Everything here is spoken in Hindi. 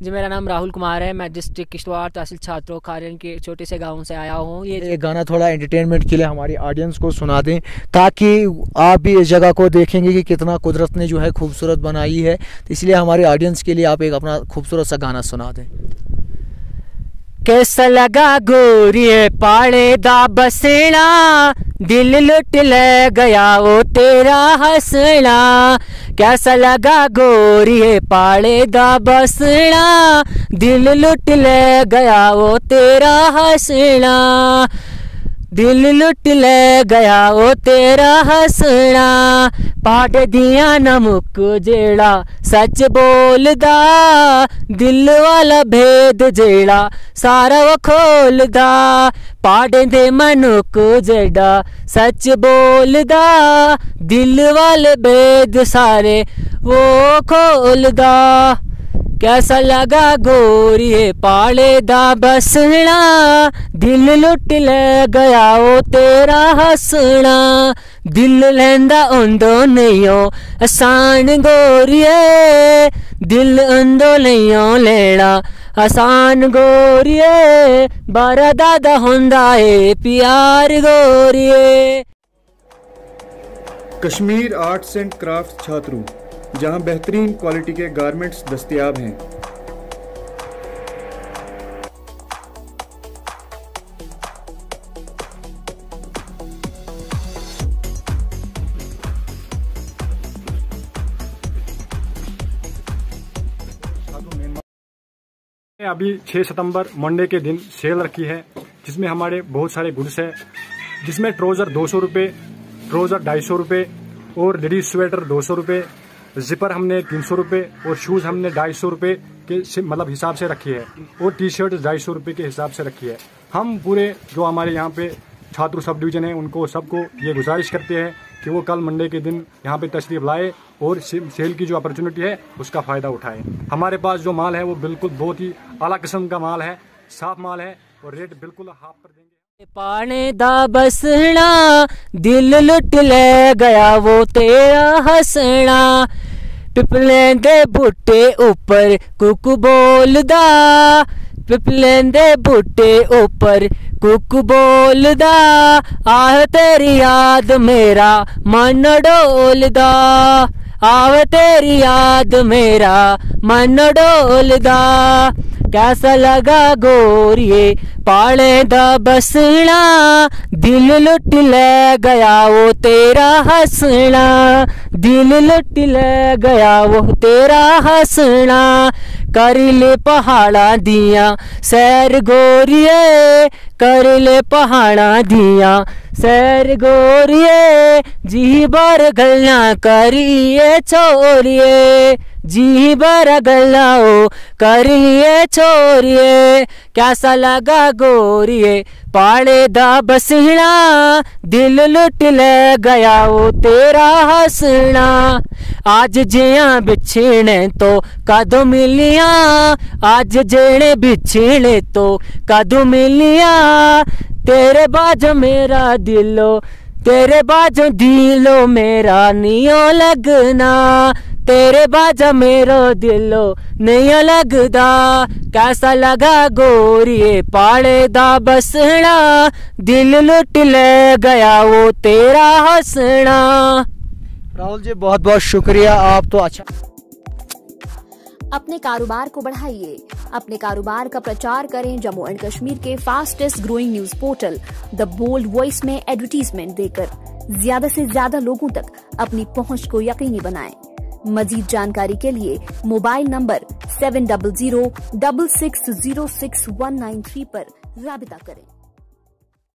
जी, मेरा नाम राहुल कुमार है। मैं डिस्ट्रिक्ट किश्तवाड़ तहसील छात्रों खारियन के छोटे से गांव से आया हूँ। ये गाना थोड़ा एंटरटेनमेंट के लिए हमारी ऑडियंस को सुना दें, ताकि आप भी इस जगह को देखेंगे कि कितना कुदरत ने जो है खूबसूरत बनाई है। तो इसलिए हमारी ऑडियंस के लिए आप एक अपना खूबसूरत सा गाना सुना दें। कैसा लगा गोरिए पाड़े दा बसना, दिल लुट ले गया वो तेरा हंसना। कैसा लगा गोरिए पाड़े दा बसना, दिल लुट ले गया वो तेरा हंसना। दिल लुट ले गया वो तेरा हंसना। पाट दिया नमुक जेड़ा सच बोलदा, दिल वाला भेद जेड़ा सारा वो खोलदा। पाट दे मनुक जेड़ा सच बोलदा, दिल वाले भेद सारे वो खोलदा। कैसा लगा गोरिए पाले दा बसना, दिल लुट ले गया वो तेरा हंसना। दिल लेंदा उंदो नहीं आसान गोरिए, दिल उंदो नहीं लेना आसान गोरिए। बारा दादा हुंदा है प्यार गोरिए। कश्मीर आर्ट्स एंड क्राफ्ट छात्रों, जहां बेहतरीन क्वालिटी के गारमेंट्स दस्तयाब हैं। अभी 6 सितंबर मंडे के दिन सेल रखी है, जिसमें हमारे बहुत सारे गुड्स है, जिसमें ट्राउजर 200 रुपये, ट्राउजर 250 रुपये और लेडीज स्वेटर 200 रुपये, जिपर हमने 300 रुपये और शूज़ हमने 250 रुपये के मतलब हिसाब से रखी है, और टी शर्ट 250 रुपये के हिसाब से रखी है। हम पूरे जो हमारे यहाँ पे छात्र सब डिवीज़न है उनको सबको ये गुजारिश करते हैं कि वो कल मंडे के दिन यहाँ पे तशरीफ लाए और सेल की जो अपॉर्चुनिटी है उसका फ़ायदा उठाए। हमारे पास जो माल है वो बिल्कुल बहुत ही आला किस्म का माल है, साफ माल है और रेट बिल्कुल हाफ पर देंगे। पाने दा बसना, दिल लुट ले गया वो तेरा हंसना। पिपले दे बूटे ऊपर कुकू बोलदा, पिपले दे बूटे ऊपर कुकू बोलदा। आह तेरी याद मेरा मन डोलदा, आह तेरी याद मेरा मन डोलदा। कैसा लगा गोरिए पाले दा बसना, दिल लुट ले गया वो तेरा हंसना। दिल लुट ले गया वो तेरा हंसना। कर ले पहाड़ा दिया सैर गोरिए, कर ले पहाड़ा दिया सैर गोरिए। जी बार गल्ला करिए छोरिए, जी बार गल्ला ओ करिए छोरिए। कैसा लगा गोरिए पाड़े दा बसना, दिल लुट ले गया वो तेरा हंसना। आज जिया बिछड़े तो कदों मिलिया, आज जेड़े बिछड़े तो कदों मिलिया। तेरे बाजो मेरा दिलो, तेरे बाजो दिलो मेरा नियो लगना। तेरे बाजा मेरो दिलो नहीं लगदा। कैसा लगा गोरिए पाड़े दा बसना, दिल लुट ले गया वो तेरा हंसना। राहुल जी बहुत बहुत शुक्रिया, आप तो अच्छा। अपने कारोबार को बढ़ाइए, अपने कारोबार का प्रचार करें जम्मू एंड कश्मीर के fastest growing news portal the bold voice में एडवर्टीजमेंट देकर ज्यादा से ज्यादा लोगों तक अपनी पहुंच को यकीनी बनाएं। मजीद जानकारी के लिए मोबाइल नंबर 7006606193 पर राबिता करें।